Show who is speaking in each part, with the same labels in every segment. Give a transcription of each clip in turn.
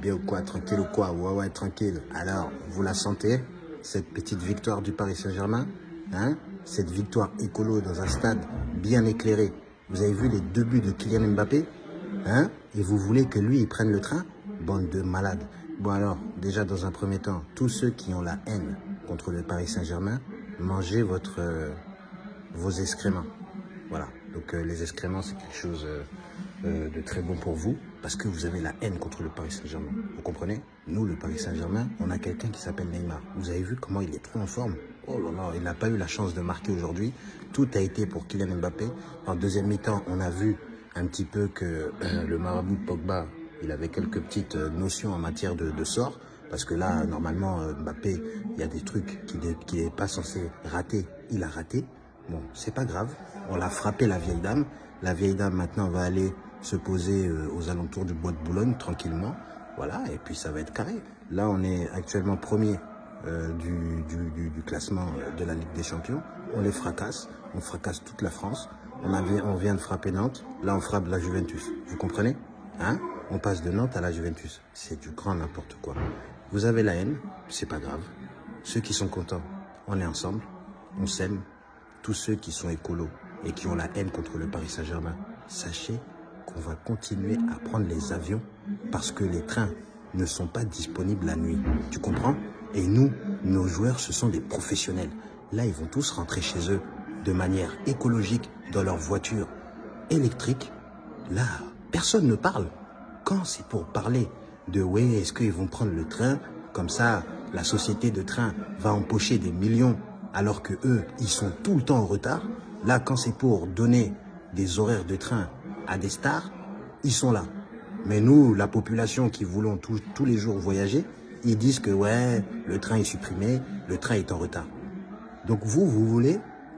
Speaker 1: Bien ou quoi? Tranquille ou quoi? Ouais, ouais, tranquille. Alors, vous la sentez, cette petite victoire du Paris Saint-Germain, hein? Cette victoire écolo dans un stade bien éclairé. Vous avez vu les 2 buts de Kylian Mbappé, hein? Et vous voulez que lui, il prenne le train? Bande de malades. Bon alors, déjà dans un premier temps, tous ceux qui ont la haine contre le Paris Saint-Germain, mangez vos excréments. Voilà, donc les excréments, c'est quelque chose de très bon pour vous, parce que vous avez la haine contre le Paris Saint-Germain. Vous comprenez? Nous, le Paris Saint-Germain, on a quelqu'un qui s'appelle Neymar. Vous avez vu comment il est trop en forme? Oh là là, il n'a pas eu la chance de marquer aujourd'hui. Tout a été pour Kylian Mbappé. En deuxième mi-temps, on a vu un petit peu que le marabout de Pogba, il avait quelques petites notions en matière de sort. Parce que là, normalement, Mbappé, il y a des trucs qu'il n'est pas censé rater. Il a raté. Bon, c'est pas grave. On l'a frappé, la vieille dame. La vieille dame, maintenant, va aller se poser aux alentours du bois de Boulogne, tranquillement. Voilà, et puis ça va être carré. Là, on est actuellement premier du classement de la Ligue des Champions. On les fracasse. On fracasse toute la France. On vient de frapper Nantes. Là, on frappe la Juventus. Vous comprenez? Hein? On passe de Nantes à la Juventus. C'est du grand n'importe quoi. Vous avez la haine, c'est pas grave. Ceux qui sont contents, on est ensemble. On s'aime. Tous ceux qui sont écolos et qui ont la haine contre le Paris Saint-Germain, sachez qu'on va continuer à prendre les avions parce que les trains ne sont pas disponibles la nuit. Tu comprends? Et nous, nos joueurs, ce sont des professionnels. Là, ils vont tous rentrer chez eux de manière écologique dans leur voiture électrique. Là, personne ne parle. Quand c'est pour parler de oui, est-ce qu'ils vont prendre le train? Comme ça, la société de train va empocher des millions alors que eux, ils sont tout le temps en retard. Là, quand c'est pour donner des horaires de train à des stars, ils sont là. Mais nous, la population qui voulons tous les jours voyager, ils disent que ouais, le train est supprimé, le train est en retard. Donc vous voulez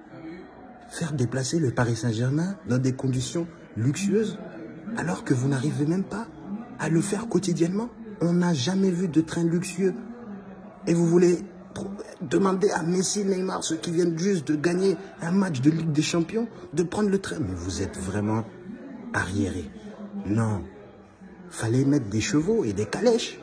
Speaker 1: faire déplacer le Paris Saint-Germain dans des conditions luxueuses alors que vous n'arrivez même pas à le faire quotidiennement? On n'a jamais vu de train luxueux. Et vous voulez demander à Messi, Neymar, ceux qui viennent juste de gagner un match de Ligue des Champions, de prendre le train. Mais vous êtes vraiment arriérés. Non. Fallait mettre des chevaux et des calèches.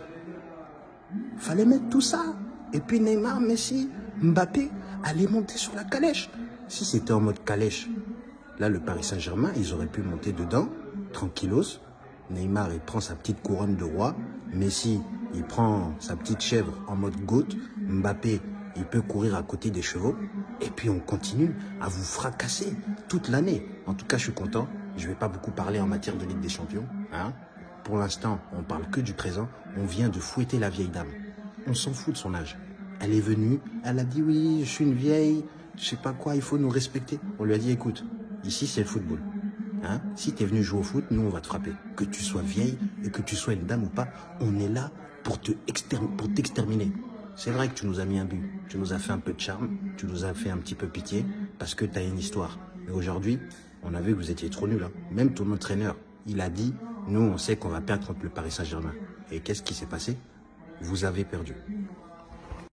Speaker 1: Fallait mettre tout ça. Et puis Neymar, Messi, Mbappé, allaient monter sur la calèche. Si c'était en mode calèche, là, le Paris Saint-Germain, ils auraient pu monter dedans, tranquillos. Neymar, il prend sa petite couronne de roi. Messi, il prend sa petite chèvre en mode goat. Mbappé, il peut courir à côté des chevaux. Et puis, on continue à vous fracasser toute l'année. En tout cas, je suis content. Je ne vais pas beaucoup parler en matière de Ligue des Champions. Hein. Pour l'instant, on parle que du présent. On vient de fouetter la vieille dame. On s'en fout de son âge. Elle est venue, elle a dit oui, je suis une vieille, je sais pas quoi, il faut nous respecter. On lui a dit écoute, ici c'est le football. Hein? Si tu es venu jouer au foot, nous on va te frapper. Que tu sois vieille et que tu sois une dame ou pas, on est là pour t'exterminer. C'est vrai que tu nous as mis un but, tu nous as fait un peu de charme, tu nous as fait un petit peu pitié parce que tu as une histoire. Mais aujourd'hui, on a vu que vous étiez trop nuls. Hein. Même ton entraîneur, il a dit, nous on sait qu'on va perdre contre le Paris Saint-Germain. Et qu'est-ce qui s'est passé? Vous avez perdu.